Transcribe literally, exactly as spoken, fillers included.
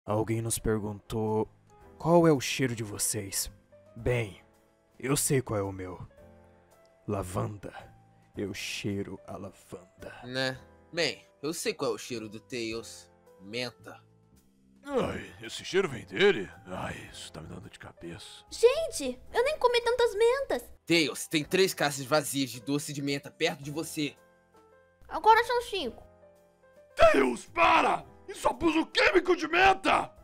Alguém nos perguntou qual é o cheiro de vocês. Bem, eu sei qual é o meu. Lavanda. Eu cheiro a lavanda. Né? Bem, eu sei qual é o cheiro do Tails. Menta. Ai, esse cheiro vem dele? Ai, isso tá me dando de cabeça. Gente, eu nem comi tantas mentas. Tails, tem três caixas vazias de doce de menta perto de você. Agora são cinco. Deus, para! Isso é abuso químico de menta!